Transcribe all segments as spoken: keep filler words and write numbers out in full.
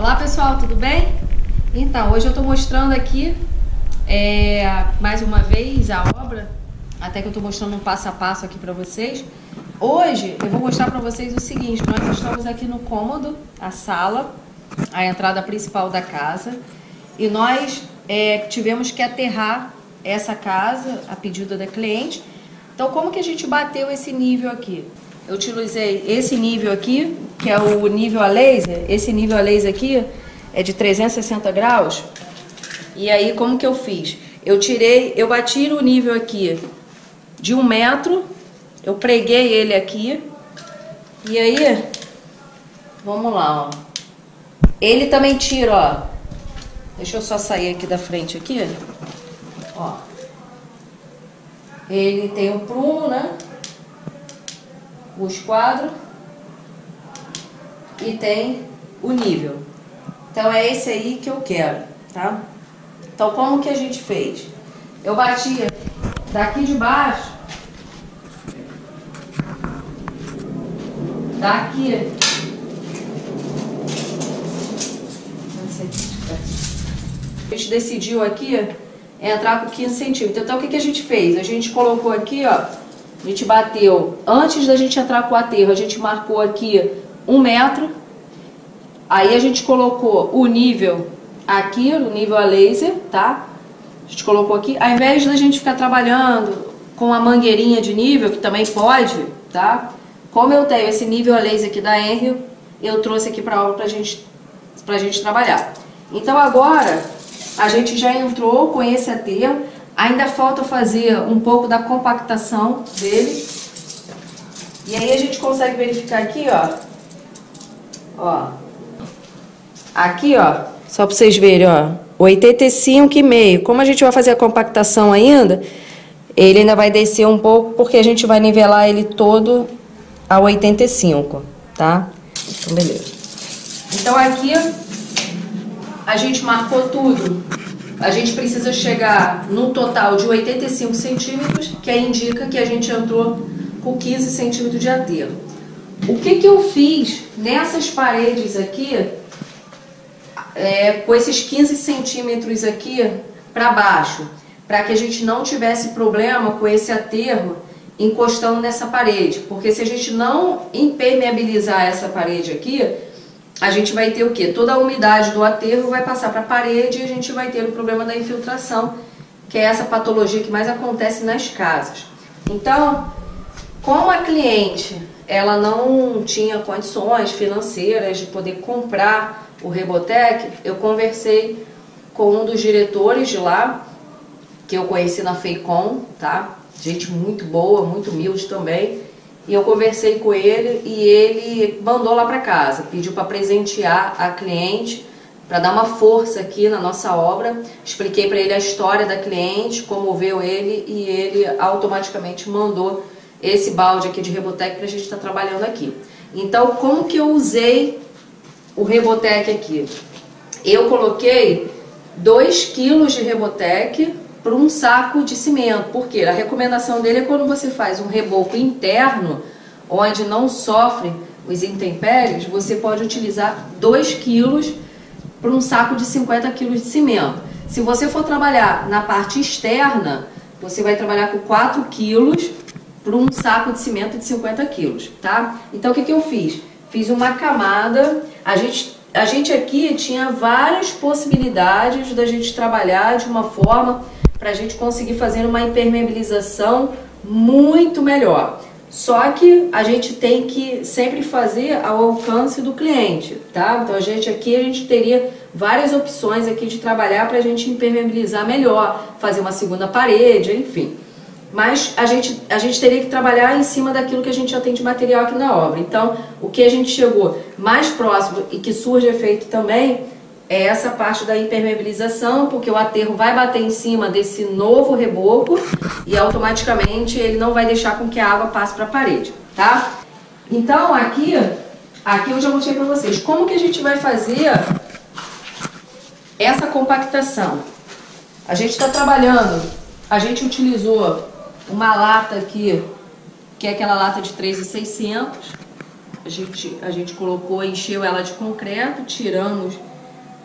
Olá pessoal, tudo bem? Então, hoje eu estou mostrando aqui é, mais uma vez a obra, até que eu estou mostrando um passo a passo aqui para vocês. Hoje eu vou mostrar para vocês o seguinte: nós estamos aqui no cômodo, a sala, a entrada principal da casa, e nós é, tivemos que aterrar essa casa a pedido da cliente. Então, como que a gente bateu esse nível aqui? Eu utilizei esse nível aqui, que é o nível a laser. Esse nível a laser aqui é de trezentos e sessenta graus. E aí, como que eu fiz? Eu tirei, eu bati o nível aqui de um metro, eu preguei ele aqui, e aí, vamos lá, ó. Ele também tira, ó. Deixa eu só sair aqui da frente aqui, ó. Ele tem o prumo, né? O esquadro e tem o nível. Então é esse aí que eu quero, tá? Então como que a gente fez? Eu bati daqui de baixo, daqui, a gente decidiu aqui entrar com quinze centímetros. Então o que que a gente fez? A gente colocou aqui, ó. A gente bateu, antes da gente entrar com o aterro, a gente marcou aqui um metro. Aí a gente colocou o nível aqui, o nível a laser, tá? A gente colocou aqui. Ao invés da gente ficar trabalhando com a mangueirinha de nível, que também pode, tá? Como eu tenho esse nível a laser aqui da Enrio, eu trouxe aqui pra obra pra gente, pra gente trabalhar. Então agora, a gente já entrou com esse aterro. Ainda falta fazer um pouco da compactação dele. E aí a gente consegue verificar aqui, ó. Ó. Aqui, ó. Só para vocês verem, ó. oitenta e cinco e meio. Como a gente vai fazer a compactação ainda, ele ainda vai descer um pouco, porque a gente vai nivelar ele todo a oitenta e cinco, tá? Então, beleza. Então aqui, a gente marcou tudo. A gente precisa chegar no total de oitenta e cinco centímetros, que aí indica que a gente entrou com quinze centímetros de aterro. O que que eu fiz nessas paredes aqui, é, com esses quinze centímetros aqui para baixo, para que a gente não tivesse problema com esse aterro encostando nessa parede, porque se a gente não impermeabilizar essa parede aqui, a gente vai ter o quê? Toda a umidade do aterro vai passar para a parede e a gente vai ter o problema da infiltração, que é essa patologia que mais acontece nas casas. Então, como a cliente ela não tinha condições financeiras de poder comprar o Rebotec, eu conversei com um dos diretores de lá, que eu conheci na Feicom, tá? Gente muito boa, muito humilde também. E eu conversei com ele e ele mandou lá para casa, pediu para presentear a cliente, para dar uma força aqui na nossa obra. Expliquei para ele a história da cliente, comoveu ele e ele automaticamente mandou esse balde aqui de Rebotec para a gente estar tá trabalhando aqui. Então, como que eu usei o Rebotec aqui? Eu coloquei dois quilos de Rebotec para um saco de cimento, porque a recomendação dele é quando você faz um reboco interno, onde não sofre os intempéries, você pode utilizar dois quilos para um saco de cinquenta quilos de cimento. Se você for trabalhar na parte externa, você vai trabalhar com quatro quilos para um saco de cimento de cinquenta quilos, tá? Então o que que eu fiz? Fiz uma camada, a gente, a gente aqui tinha várias possibilidades da gente trabalhar de uma forma para a gente conseguir fazer uma impermeabilização muito melhor. Só que a gente tem que sempre fazer ao alcance do cliente, tá? Então a gente aqui, a gente teria várias opções aqui de trabalhar para a gente impermeabilizar melhor, fazer uma segunda parede, enfim. Mas a gente, a gente teria que trabalhar em cima daquilo que a gente já tem de material aqui na obra. Então, o que a gente chegou mais próximo e que surge efeito também é essa parte da impermeabilização, porque o aterro vai bater em cima desse novo reboco e automaticamente ele não vai deixar com que a água passe para a parede, tá? Então aqui, aqui eu já mostrei para vocês como que a gente vai fazer essa compactação. A gente está trabalhando, a gente utilizou uma lata aqui, que é aquela lata de três mil e seiscentos. A gente, a gente colocou, encheu ela de concreto, tiramos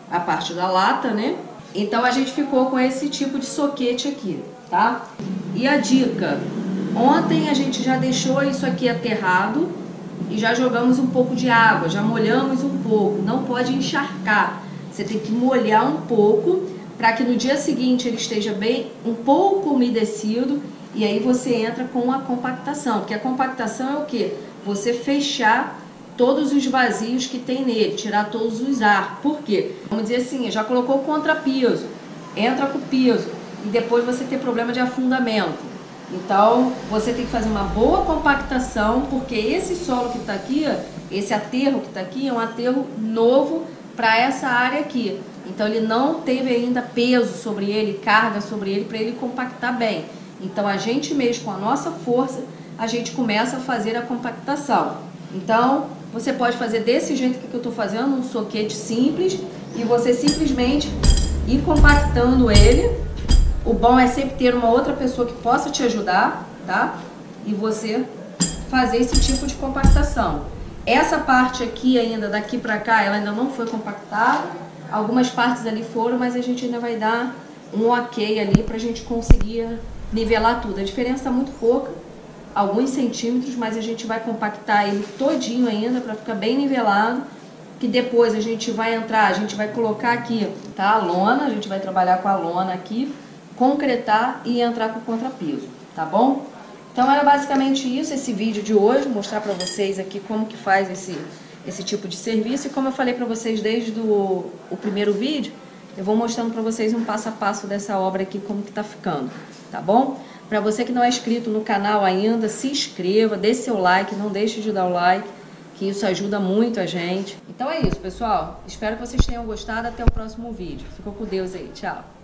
a parte da lata, né? Então a gente ficou com esse tipo de soquete aqui, tá? E a dica, ontem a gente já deixou isso aqui aterrado e já jogamos um pouco de água, já molhamos um pouco, não pode encharcar, você tem que molhar um pouco para que no dia seguinte ele esteja bem, um pouco umedecido, e aí você entra com a compactação, porque a compactação é o que? Você fechar todos os vazios que tem nele, tirar todos os ar. Por quê? Vamos dizer assim, já colocou o contrapiso, entra com o piso e depois você tem problema de afundamento. Então você tem que fazer uma boa compactação, porque esse solo que está aqui, esse aterro que está aqui é um aterro novo para essa área aqui. Então ele não teve ainda peso sobre ele, carga sobre ele para ele compactar bem. Então a gente mesmo com a nossa força, a gente começa a fazer a compactação. Então você pode fazer desse jeito que eu estou fazendo, um soquete simples, e você simplesmente ir compactando ele. O bom é sempre ter uma outra pessoa que possa te ajudar, tá? E você fazer esse tipo de compactação. Essa parte aqui ainda, daqui pra cá, ela ainda não foi compactada. Algumas partes ali foram, mas a gente ainda vai dar um ok ali pra gente conseguir nivelar tudo. A diferença está muito pouca, alguns centímetros, mas a gente vai compactar ele todinho ainda para ficar bem nivelado, que depois a gente vai entrar, a gente vai colocar aqui, tá, a lona, a gente vai trabalhar com a lona aqui, concretar e entrar com o contrapiso, tá bom? Então era basicamente isso, esse vídeo de hoje, mostrar para vocês aqui como que faz esse, esse tipo de serviço, e como eu falei para vocês desde do, o primeiro vídeo, eu vou mostrando para vocês um passo a passo dessa obra aqui, como que tá ficando, tá bom? Para você que não é inscrito no canal ainda, se inscreva, dê seu like, não deixe de dar o like, que isso ajuda muito a gente. Então é isso, pessoal. Espero que vocês tenham gostado. Até o próximo vídeo. Ficou com Deus aí. Tchau.